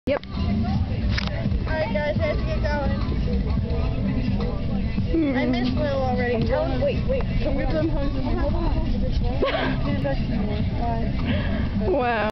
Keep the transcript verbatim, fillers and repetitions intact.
Yep. Alright guys, I have to get going. Mm. I missed Lil already. Don't, wait, wait. Can we give them hugs? Hold on. Wow.